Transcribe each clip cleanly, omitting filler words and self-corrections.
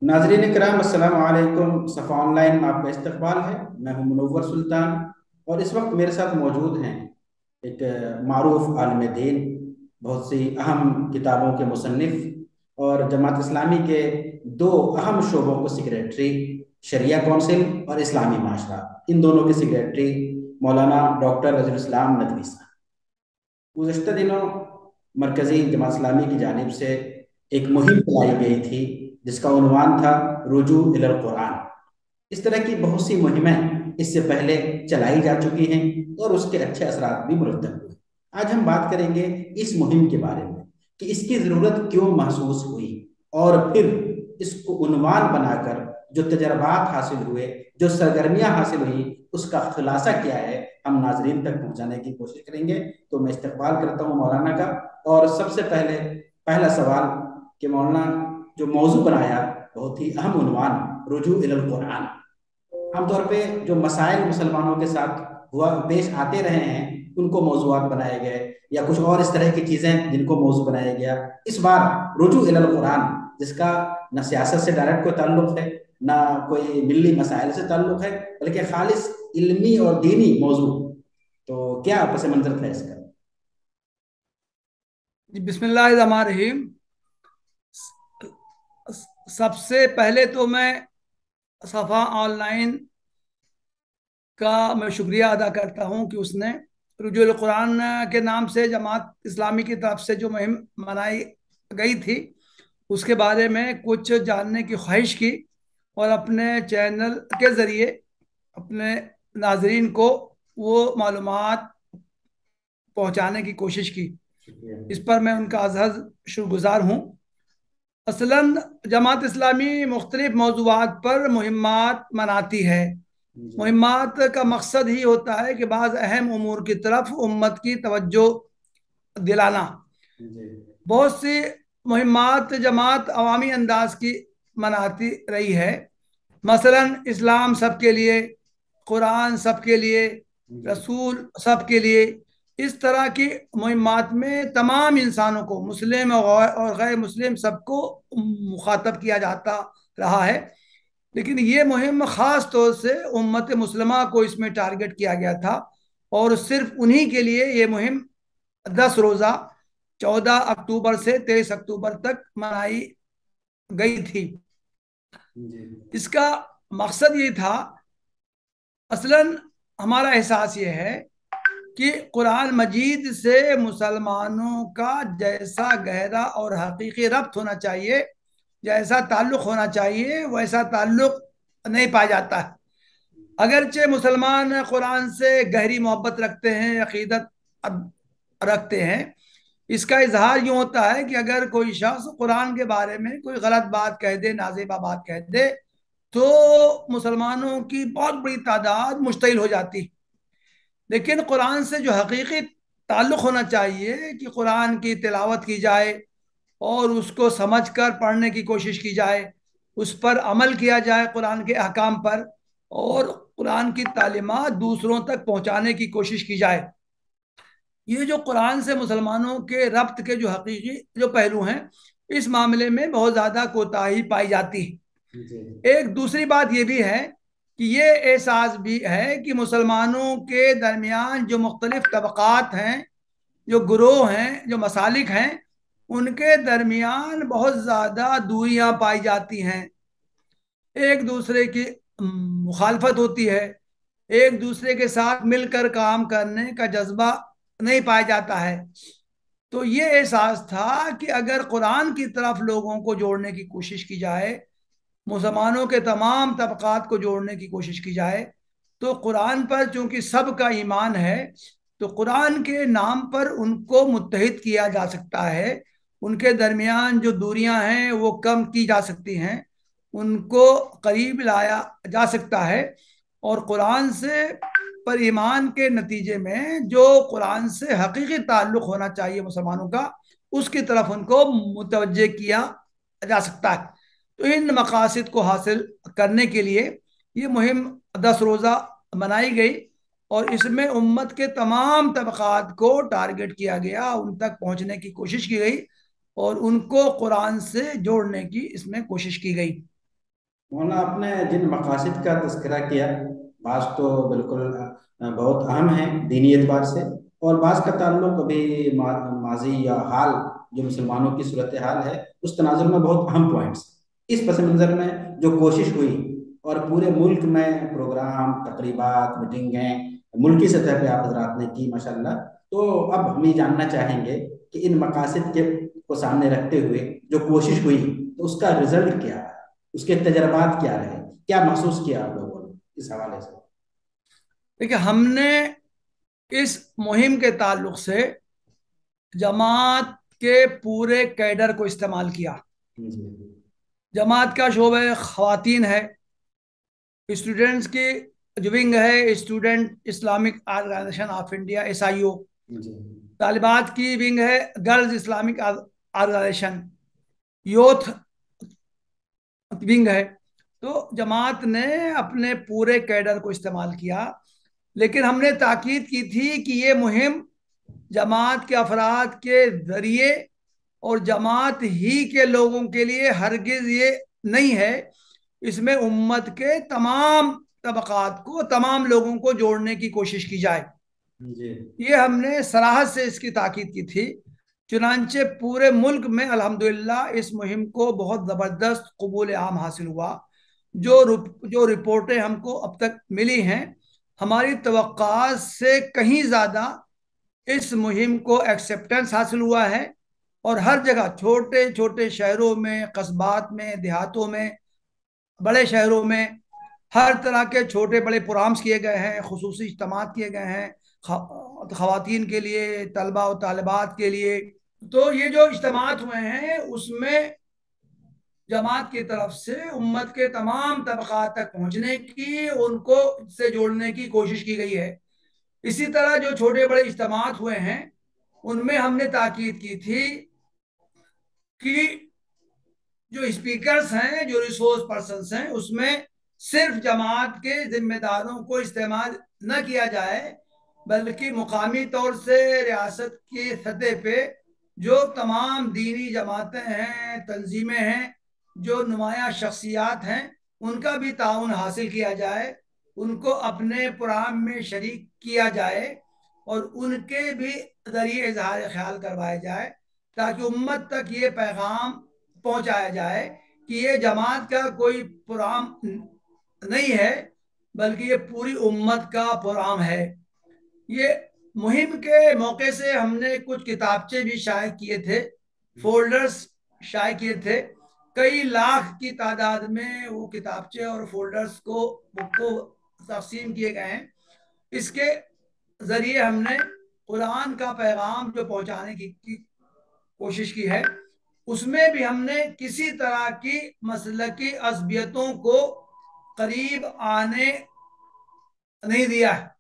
नाजरीन कराम अस्सलाम वालेकुम। सफ़ा ऑनलाइन में आपका इस्तकबाल है। मैं हूं मुनव्वर सुल्तान और इस वक्त मेरे साथ मौजूद हैं एक मारूफ आलिम दीन, बहुत सी अहम किताबों के मुसन्निफ और जमात इस्लामी के दो अहम शोबों को सेक्रेटरी, शरिया कौंसिल और इस्लामी माशरा, इन दोनों के सेक्रेटरी मौलाना डॉक्टर रजुल इस्लाम नदवी साहब। गुज़श्ता दिनों मरकज़ी जमात इस्लामी की जानिब से एक मुहिम चलाई गई थी जिसका उन्वान था रुजू इलल कुरान। इस तरह की बहुत सी मुहिमें इससे पहले चलाई जा चुकी हैं और उसके अच्छे असरात भी मुरतब हुए। आज हम बात करेंगे इस मुहिम के बारे में कि इसकी ज़रूरत क्यों महसूस हुई और फिर इसको उन्वान बनाकर जो तजर्बात हासिल हुए, जो सरगर्मियां हासिल हुई, उसका खुलासा क्या है, हम नाजरीन तक पहुंचाने की कोशिश करेंगे। तो मैं इस्तकबाल करता हूँ मौलाना का। और सबसे पहले पहला सवाल कि मौलाना, जो मौजू बनाया बहुत ही अहम उन्वान, रुजू इलल कुरान, आमतौर पे जो मसाइल मुसलमानों के साथ हुआ पेश आते रहे हैं उनको मौजूआत बनाए गए या कुछ और इस तरह की चीजें जिनको मौजू बनाया गया। इस बार रुजू इलल कुरान, जिसका न सियासत से डायरेक्ट कोई ताल्लुक है, ना कोई मिली मसाइल से ताल्लुक है, बल्कि खालिस इल्मी और दीनी मौजू। तो क्या पस मंजर था इसका? जी, बिस्मिल्लाहिर्रहमानिर्रहीम। सबसे पहले तो मैं सफ़ा ऑनलाइन का मैं शुक्रिया अदा करता हूँ कि उसने रुजूल कुरान के नाम से जमात इस्लामी की तरफ से जो मुहिम मनाई गई थी उसके बारे में कुछ जानने की ख्वाहिश की और अपने चैनल के ज़रिए अपने नाजरीन को वो मालूमात पहुँचाने की कोशिश की। शुक्रिया। इस पर मैं उनका अज़हद शुक्रगुजार हूँ। असलन जमात इस्लामी मुख्तलिफ मौज़ूआत पर मुहिम्मात मनाती है। जी मुहिम्मात का मकसद ही होता है कि बाज़ अहम उमूर की तरफ उम्मत की तवज्जो दिलाना। जी बहुत सी मुहिम्मात जमात अवामी अंदाज की मनाती रही है। मसलन इस्लाम सबके लिए, कुरान सबके लिए, जी रसूल सबके लिए, इस तरह की मुहिम्मात में तमाम इंसानों को, मुस्लिम और गैर मुस्लिम सबको मुखातब किया जाता रहा है। लेकिन ये मुहिम ख़ास तौर से उम्मत मुस्लिमा को इसमें टारगेट किया गया था और सिर्फ उन्हीं के लिए ये मुहिम 10 रोज़ा 14 अक्टूबर से 23 अक्टूबर तक मनाई गई थी। जी इसका मकसद ये था, असलन हमारा एहसास ये है कि कुरान मजीद से मुसलमानों का जैसा गहरा और हकीकी रब्त होना चाहिए, जैसा ताल्लुक़ होना चाहिए, वैसा ताल्लुक़ नहीं पाया जाता है। अगरचे मुसलमान कुरान से गहरी मोहब्बत रखते हैं, अकीदत रखते हैं, इसका इजहार यूँ होता है कि अगर कोई शख्स कुरान के बारे में कोई गलत बात कह दे, नाजेबा बात कह दे, तो मुसलमानों की बहुत बड़ी तादाद मुश्तइल हो जाती। लेकिन कुरान से जो हकीकी ताल्लुक़ होना चाहिए कि कुरान की तिलावत की जाए और उसको समझ कर पढ़ने की कोशिश की जाए, उस पर अमल किया जाए कुरान के अहकाम पर, और कुरान की तालीमात दूसरों तक पहुँचाने की कोशिश की जाए। ये जो कुरान से मुसलमानों के रब्त के जो हकीकी जो पहलू हैं, इस मामले में बहुत ज़्यादा कोताही पाई जाती है। जी एक दूसरी बात ये भी है कि ये एहसास भी है कि मुसलमानों के दरमियान जो मुख्तलिफ तबक़ात हैं, जो गुरोह हैं, जो मसालिक हैं, उनके दरमियान बहुत ज़्यादा दूरियां पाई जाती हैं। एक दूसरे की मुखालफत होती है, एक दूसरे के साथ मिलकर काम करने का जज्बा नहीं पाया जाता है। तो ये एहसास था कि अगर कुरान की तरफ लोगों को जोड़ने की कोशिश की जाए, मुसलमानों के तमाम तबक़ात को जोड़ने की कोशिश की जाए, तो कुरान पर चूंकि सबका ईमान है, तो कुरान के नाम पर उनको मुत्तहिद किया जा सकता है। उनके दरमियान जो दूरियां हैं वो कम की जा सकती हैं, उनको करीब लाया जा सकता है। और कुरान से पर ईमान के नतीजे में जो कुरान से हकीकी ताल्लुक़ होना चाहिए मुसलमानों का, उसकी तरफ उनको मुतवज्जे किया जा सकता है। तो इन मकासद को हासिल करने के लिए ये मुहिम 10 रोज़ा मनाई गई और इसमें उम्मत के तमाम तबक़ात को टारगेट किया गया, उन तक पहुँचने की कोशिश की गई और उनको कुरान से जोड़ने की इसमें कोशिश की गई। مولانا آپ نے جن مقاصد کا تذکرہ کیا، بعض تو بالکل بہت اہم ہیں دینی اعتبار سے، اور بعض کا تعلق ابھی ماضی یا حال جو مسلمانوں کی صورتحال ہے اس تناظر میں بہت اہم پوائنٹس۔ اس پس منظر میں جو کوشش ہوئی اور پورے ملک میں پروگرام، تقریبات، میٹنگیں ملکی سطح پہ آپ حضرات نے کی ماشاءاللہ، تو اب ہم یہ جاننا چاہیں گے کہ ان مقاصد کے کو سامنے رکھتے ہوئے جو کوشش ہوئی تو اس کا رزلٹ کیا ہے، اس کے تجربات کیا رہے، کیا محسوس کیا آپ لوگوں نے اس حوالے سے؟ دیکھیے، ہم نے اس مہم کے تعلق سے جماعت کے پورے کیڈر کو استعمال کیا۔ جی جماعت کا شعبہ خواتین ہے، اسٹوڈنٹس کی جو ونگ ہے Student Islamic Organisation of India SIO، G طالبات کی ونگ ہے Girls Islamic Organisation, youth wing ہے۔ تو جماعت نے اپنے پورے کیڈر کو استعمال کیا، لیکن ہم نے تاکید کی تھی کہ یہ مہم جماعت کے افراد کے ذریعے اور جماعت ہی کے لوگوں کے لیے ہرگز یہ نہیں ہے، اس میں امت کے تمام طبقات کو، تمام لوگوں کو جوڑنے کی کوشش کی جائے۔ جی یہ ہم نے صراحت سے اس کی تاکید کی تھی۔ چنانچہ پورے ملک میں الحمدللہ اس مہم کو بہت زبردست قبول عام حاصل ہوا۔ جو رپورٹیں ہم کو اب تک ملی ہیں، ہماری توقعات سے کہیں زیادہ اس مہم کو ایکسیپٹنس حاصل ہوا ہے، اور ہر جگہ چھوٹے چھوٹے شہروں میں، قصبات میں، دیہاتوں میں، بڑے شہروں میں ہر طرح کے چھوٹے بڑے پروگرامس کیے گئے ہیں، خصوصی اجتماعات کیے گئے ہیں خواتین کے لیے، طلبہ و طالبات کے لیے۔ تو یہ جو اجتماعات ہوئے ہیں اس میں جماعت کی طرف سے امت کے تمام طبقات تک پہنچنے کی، ان کو سے جوڑنے کی کوشش کی گئی ہے۔ اسی طرح جو چھوٹے بڑے اجتماعات ہوئے ہیں ان میں ہم نے تاکید کی تھی کہ جو اسپیکرز ہیں، جو ریسورس پرسنز ہیں، اس میں صرف جماعت کے ذمہ داروں کو استعمال نہ کیا جائے، بلکہ مقامی طور سے ریاست کی سطح پہ جو تمام دینی جماعتیں ہیں، تنظیمیں ہیں، جو نمایاں شخصیات ہیں، ان کا بھی تعاون حاصل کیا جائے، ان کو اپنے پروگرام میں شریک کیا جائے اور ان کے بھی ذریعے اظہار خیال کروایا جائے، تاکہ امت تک یہ پیغام پہنچایا جائے کہ یہ جماعت کا کوئی پروگرام نہیں ہے، بلکہ یہ پوری امت کا پروگرام ہے۔ یہ مہم کے موقع سے ہم نے کچھ کتابچے بھی شائع کیے تھے، فولڈرز شائع کیے تھے، کئی لاکھ کی تعداد میں وہ کتابچے اور فولڈرز کو تقسیم کیے گئے ہیں۔ اس کے ذریعے ہم نے قرآن کا پیغام جو پہنچانے کی کوشش کی ہے، اس میں بھی ہم نے کسی طرح کی مسلکی عصبیتوں کو قریب آنے نہیں دیا ہے۔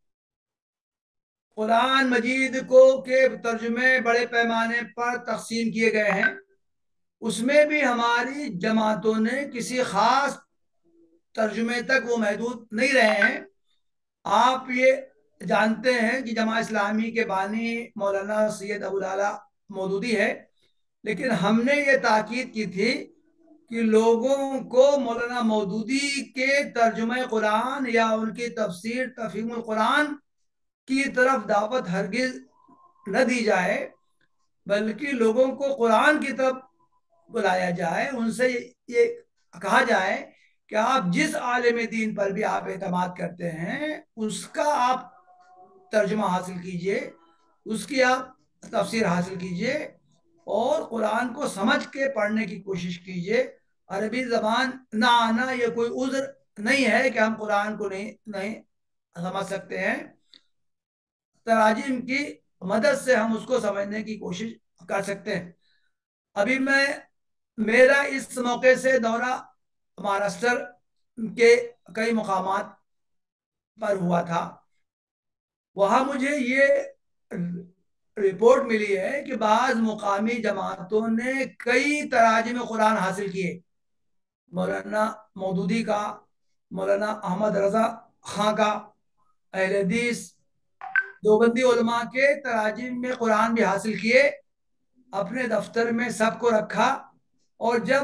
قرآن مجید کو کے ترجمے بڑے پیمانے پر تقسیم کیے گئے ہیں، اس میں بھی ہماری جماعتوں نے کسی خاص ترجمے تک وہ محدود نہیں رہے ہیں۔ آپ یہ جانتے ہیں کہ جماعت اسلامی کے بانی مولانا سید ابوالعلا مودودی ہے، لیکن ہم نے یہ تاکید کی تھی کہ لوگوں کو مولانا مودودی کے ترجمہ قرآن یا ان کی تفسیر تفہیم القرآن کی طرف دعوت ہرگز نہ دی جائے، بلکہ لوگوں کو قرآن کی طرف بلایا جائے، ان سے یہ کہا جائے کہ آپ جس عالم دین پر بھی آپ اعتماد کرتے ہیں اس کا آپ ترجمہ حاصل کیجئے، اس کی آپ تفسیر حاصل کیجئے اور قرآن کو سمجھ کے پڑھنے کی کوشش کیجئے۔ عربی زبان نہ آنا یہ کوئی عذر نہیں ہے کہ ہم قرآن کو نہیں سمجھ سکتے ہیں، تراجم کی مدد سے ہم اس کو سمجھنے کی کوشش کر سکتے ہیں۔ ابھی میرا اس موقع سے دورہ مہاراشٹر کے کئی مقامات پر ہوا تھا، وہاں مجھے یہ رپورٹ ملی ہے کہ بعض مقامی جماعتوں نے کئی تراجم قرآن حاصل کیے، مولانا مودودی کا، مولانا احمد رضا خاں کا، اہل حدیث دیوبندی علماء کے تراجم میں قرآن بھی حاصل کیے، اپنے دفتر میں سب کو رکھا، اور جب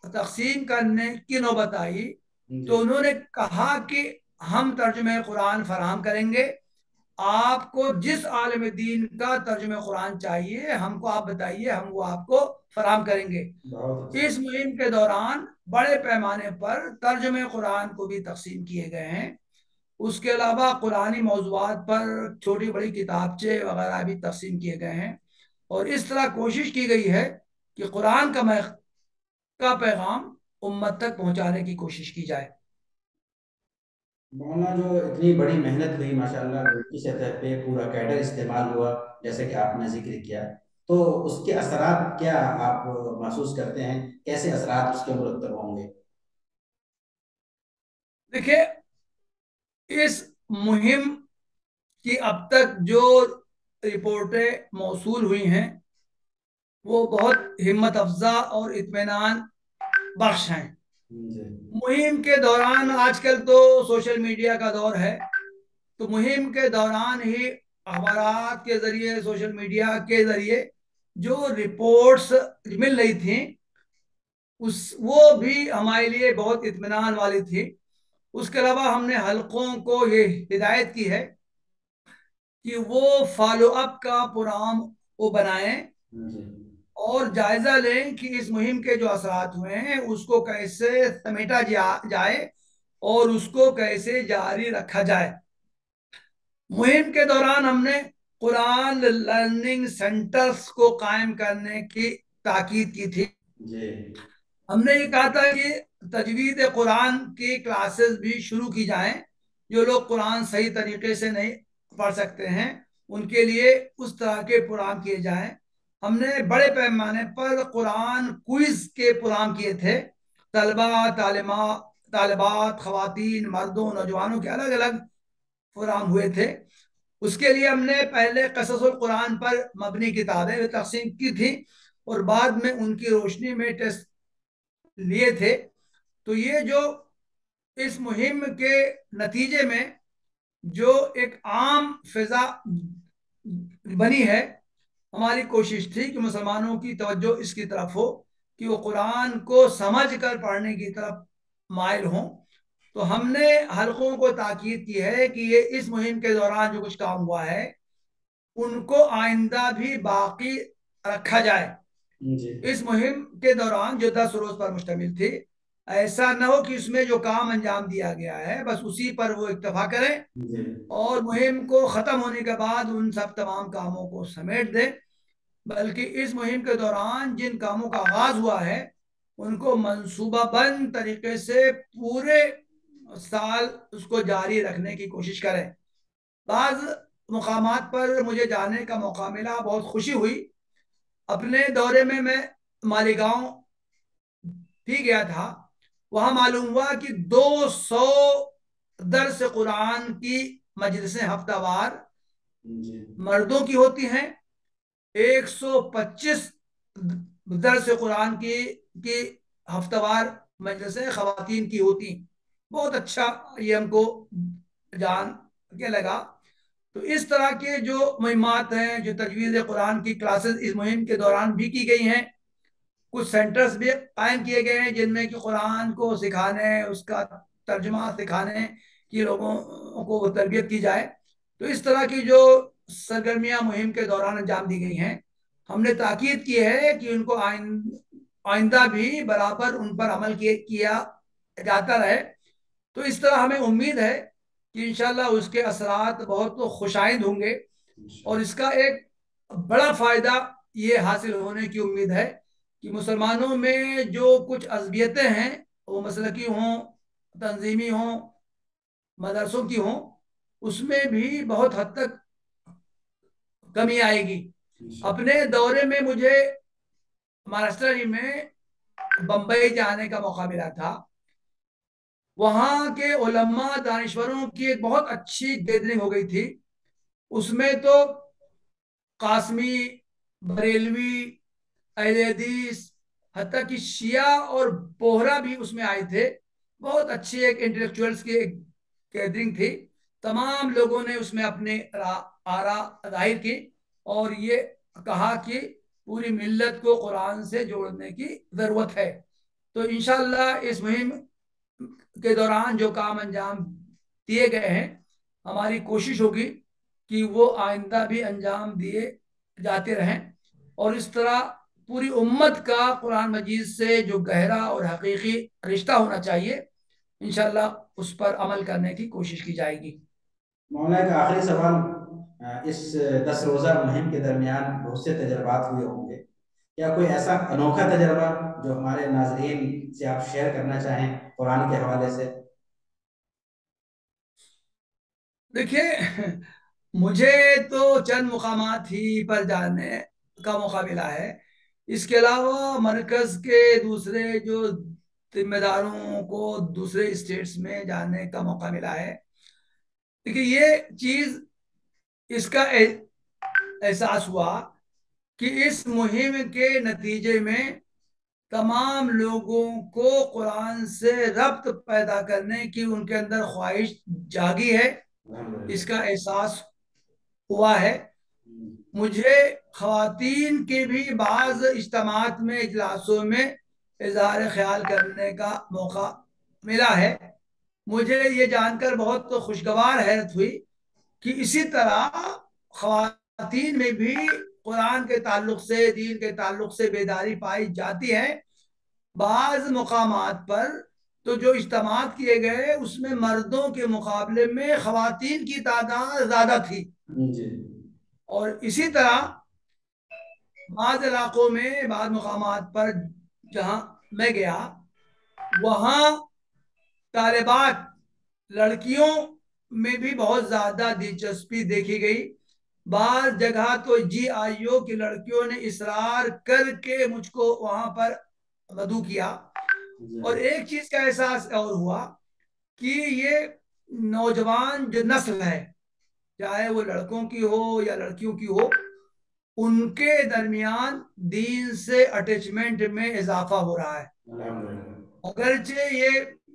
تقسیم کرنے کی نوبت آئی تو جی انہوں نے کہا کہ ہم ترجمہ قرآن فراہم کریں گے، آپ کو جس عالم دین کا ترجمہ قرآن چاہیے ہم کو آپ بتائیے، ہم وہ آپ کو فراہم کریں گے۔ بہت اچھا۔ اس مہم کے دوران بڑے پیمانے پر ترجمہ قرآن کو بھی تقسیم کیے گئے ہیں۔ اس کے علاوہ قرآنی موضوعات پر چھوٹی بڑی کتابچے وغیرہ بھی تقسیم کیے گئے ہیں، اور اس طرح کوشش کی گئی ہے کہ قرآن کا پیغام امت تک پہنچانے کی کوشش کی جائے۔ مولانا، جو اتنی بڑی محنت ہوئی ماشاءاللہ، ملک کی سطح پہ پورا کیڈر استعمال ہوا جیسے کہ آپ نے ذکر کیا، تو اس کے اثرات کیا آپ محسوس کرتے ہیں؟ کیسے اثرات اس کے مرتب ہوں گے؟ دیکھیں، اس مہم کی اب تک جو رپورٹیں موصول ہوئی ہیں وہ بہت ہمت افزا اور اطمینان بخش ہیں۔ جی مہم کے دوران، آج کل تو سوشل میڈیا کا دور ہے، تو مہم کے دوران ہی اخبارات کے ذریعے، سوشل میڈیا کے ذریعے جو رپورٹس مل رہی تھیں وہ بھی ہمارے لیے بہت اطمینان والی تھی۔ اس کے علاوہ ہم نے حلقوں کو یہ ہدایت کی ہے کہ وہ فالو اپ کا پروگرام وہ بنائیں جی اور جائزہ لیں کہ اس مہم کے جو اثرات ہوئے ہیں اس کو کیسے سمیٹا جائے اور اس کو کیسے جاری رکھا جائے۔ مہم کے دوران ہم نے قرآن لرننگ سینٹرز کو قائم کرنے کی تاکید کی تھی۔ جی ہم نے یہ کہا تھا کہ تجوید قرآن کی کلاسز بھی شروع کی جائیں، جو لوگ قرآن صحیح طریقے سے نہیں پڑھ سکتے ہیں ان کے لیے اس طرح کے پروگرام کیے جائیں۔ ہم نے بڑے پیمانے پر قرآن کوئز کے پروگرام کیے تھے، طالبات، خواتین، مردوں، نوجوانوں کے الگ الگ پروگرام ہوئے تھے۔ اس کے لیے ہم نے پہلے قصص القرآن پر مبنی کتابیں تقسیم کی تھی اور بعد میں ان کی روشنی میں ٹیسٹ لیے تھے۔ تو یہ جو اس مہم کے نتیجے میں جو ایک عام فضا بنی ہے، ہماری کوشش تھی کہ مسلمانوں کی توجہ اس کی طرف ہو کہ وہ قرآن کو سمجھ کر پڑھنے کی طرف مائل ہوں۔ تو ہم نے حلقوں کو تاکید کی ہے کہ یہ اس مہم کے دوران جو کچھ کام ہوا ہے ان کو آئندہ بھی باقی رکھا جائے۔ جی اس مہم کے دوران جو 10 روز پر مشتمل تھی، ایسا نہ ہو کہ اس میں جو کام انجام دیا گیا ہے بس اسی پر وہ اکتفا کریں جی اور مہم کو ختم ہونے کے بعد ان سب تمام کاموں کو سمیٹ دیں، بلکہ اس مہم کے دوران جن کاموں کا آغاز ہوا ہے ان کو منصوبہ بند طریقے سے پورے سال اس کو جاری رکھنے کی کوشش کریں۔ بعض مقامات پر مجھے جانے کا موقع ملا، بہت خوشی ہوئی۔ اپنے دورے میں مالیگاؤں بھی گیا تھا، وہاں معلوم ہوا کہ 200 درس قرآن کی مجلسیں ہفتہ وار جی مردوں کی ہوتی ہیں، 125 درس قرآن کی ہفتہ وار مجلسیں خواتین کی ہوتی۔ بہت اچھا یہ ہم کو جان کے لگا۔ تو اس طرح کے جو مہمات ہیں، جو تجوید قرآن کی کلاسز اس مہم کے دوران بھی کی گئی ہیں، کچھ سینٹرز بھی قائم کیے گئے ہیں جن میں کہ قرآن کو سکھانے، اس کا ترجمہ سکھانے کی لوگوں کو وہ تربیت کی جائے۔ تو اس طرح کی جو سرگرمیاں مہم کے دوران انجام دی گئی ہیں، ہم نے تاکید کی ہے کہ ان کو آئندہ بھی برابر ان پر عمل کیا جاتا رہے۔ تو اس طرح ہمیں امید ہے کہ انشاءاللہ اس کے اثرات بہت خوش آئند ہوں گے، اور اس کا ایک بڑا فائدہ یہ حاصل ہونے کی امید ہے کہ مسلمانوں میں جو کچھ عصبیتیں ہیں، وہ مسلکی ہوں، تنظیمی ہوں، مدرسوں کی ہوں، اس میں بھی بہت حد تک کمی آئے گی۔ اپنے دورے میں مجھے مہاراشٹر میں بمبئی جانے کا موقع ملا تھا۔ وہاں کے علماء دانشوروں کی ایک بہت اچھی گیدرنگ ہو گئی تھی۔ اس میں تو قاسمی، بریلوی، اہل حدیث، حتیٰ کہ شیعہ اور بوہرا بھی اس میں آئے تھے۔ بہت اچھی ایک انٹلیکچوئلس کی ایک گیدرنگ تھی۔ تمام لوگوں نے اس میں اپنے آرا ظاہر کی اور یہ کہا کہ پوری ملت کو قرآن سے جوڑنے کی ضرورت ہے۔ تو انشاءاللہ اس مہم کے دوران جو کام انجام دیے گئے ہیں، ہماری کوشش ہوگی کہ وہ آئندہ بھی انجام دیے جاتے رہیں، اور اس طرح پوری امت کا قرآن مجید سے جو گہرا اور حقیقی رشتہ ہونا چاہیے، انشاءاللہ اس پر عمل کرنے کی کوشش کی جائے گی۔ مولانا ایک آخری سوال، اس 10 روزہ مہم کے درمیان بہت سے تجربات ہوئے ہوں گے، کیا کوئی ایسا انوکھا تجربہ جو ہمارے ناظرین سے آپ شیئر کرنا چاہیں قرآن کے حوالے سے؟ دیکھیے، مجھے تو چند مقامات ہی پر جانے کا موقع ملا ہے، اس کے علاوہ مرکز کے دوسرے جو ذمہ داروں کو دوسرے اسٹیٹس میں جانے کا موقع ملا ہے۔ دیکھیے، یہ چیز، اس کا احساس ہوا کہ اس مہم کے نتیجے میں تمام لوگوں کو قرآن سے ربط پیدا کرنے کی ان کے اندر خواہش جاگی ہے، اس کا احساس ہوا ہے۔ مجھے خواتین کے بھی بعض اجتماعات میں، اجلاسوں میں اظہار خیال کرنے کا موقع ملا ہے۔ مجھے یہ جان کر بہت خوشگوار حیرت ہوئی کہ اسی طرح خواتین میں بھی قرآن کے تعلق سے، دین کے تعلق سے بیداری پائی جاتی ہے۔ بعض مقامات پر تو جو اجتماعات کیے گئے اس میں مردوں کے مقابلے میں خواتین کی تعداد زیادہ تھی، جی اور اسی طرح بعض علاقوں میں، بعض مقامات پر جہاں میں گیا، وہاں طالبات، لڑکیوں میں بھی بہت زیادہ دلچسپی دیکھی گئی۔ بعض جگہ تو جی آئی او کی لڑکیوں نے اصرار کر کے مجھ کو وہاں پر مدعو کیا۔ اور ایک چیز کا احساس اور ہوا کہ یہ نوجوان جو نسل ہے، چاہے وہ لڑکوں کی ہو یا لڑکیوں کی ہو، ان کے درمیان دین سے اٹیچمنٹ میں اضافہ ہو رہا ہے۔ اگرچہ یہ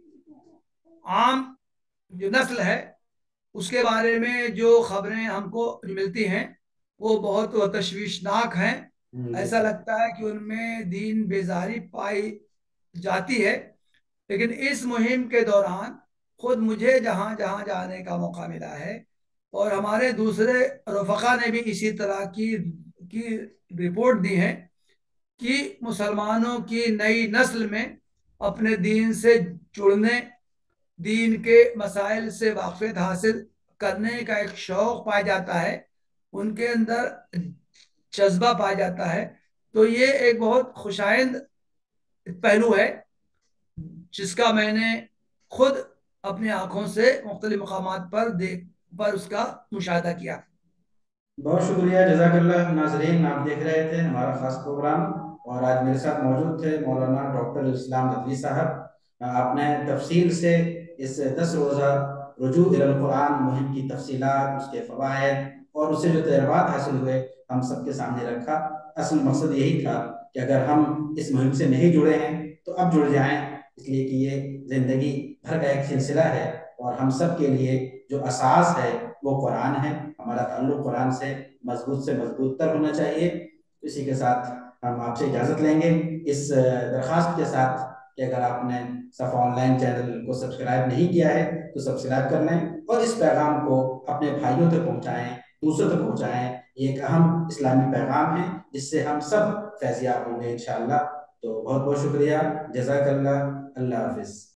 عام جو نسل ہے اس کے بارے میں جو خبریں ہم کو ملتی ہیں وہ بہت تشویشناک ہیں، ایسا لگتا ہے کہ ان میں دین بیزاری پائی جاتی ہے۔ لیکن اس مہم کے دوران خود مجھے جہاں جہاں جانے کا موقع ملا ہے، اور ہمارے دوسرے رفقا نے بھی اسی طرح کی رپورٹ دی ہے کہ مسلمانوں کی نئی نسل میں اپنے دین سے جڑنے، دین کے مسائل سے واقفیت حاصل کرنے کا ایک شوق پایا جاتا ہے، ان کے اندر جذبہ پایا جاتا ہے۔ تو یہ ایک بہت خوشائند پہلو ہے جس کا میں نے خود اپنی آنکھوں سے مختلف مقامات پر اس کا مشاہدہ کیا۔ بہت شکریہ، جزاک اللہ۔ ناظرین، آپ دیکھ رہے تھے ہمارا خاص پروگرام، اور آج میرے ساتھ موجود تھے مولانا ڈاکٹر اسلام ندوی صاحب۔ آپ نے تفصیل سے اس 10 روزہ رجوع الی القرآن مہم کی تفصیلات، اس کے فوائد اور اس سے جو تجربات حاصل ہوئے ہم سب کے سامنے رکھا۔ اصل مقصد یہی تھا کہ اگر ہم اس مہم سے نہیں جڑے ہیں تو اب جڑ جائیں، اس لیے کہ یہ زندگی بھر کا ایک سلسلہ ہے، اور ہم سب کے لیے جو اساس ہے وہ قرآن ہے۔ ہمارا تعلق قرآن سے مضبوط تر ہونا چاہیے۔ اسی کے ساتھ ہم آپ سے اجازت لیں گے، اس درخواست کے ساتھ کہ اگر آپ نے صفا آن لائن چینل کو سبسکرائب نہیں کیا ہے تو سبسکرائب کر لیں، اور اس پیغام کو اپنے بھائیوں تک پہنچائیں، دوسروں تک پہنچائیں۔ یہ ایک اہم اسلامی پیغام ہے جس سے ہم سب فیضیاب ہوں گے انشاءاللہ۔ تو بہت بہت شکریہ، جزاک اللہ، اللہ حافظ۔